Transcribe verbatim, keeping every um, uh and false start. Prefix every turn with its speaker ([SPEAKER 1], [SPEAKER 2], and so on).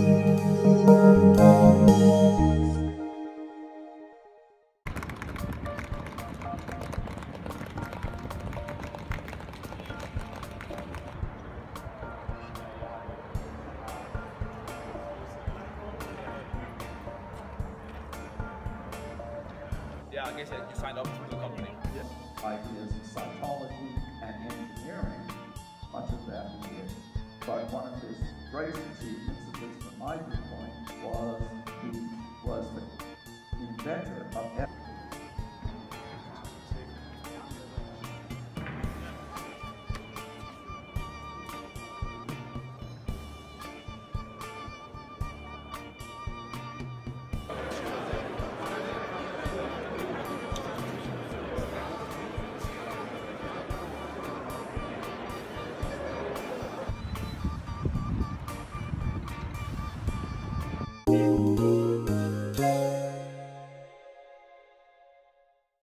[SPEAKER 1] Yeah, I guess you signed up to the company.
[SPEAKER 2] Yes. Ideas in cytology and engineering, much of that he did. But one of his greatest achievements, at least from my viewpoint, was he was the inventor of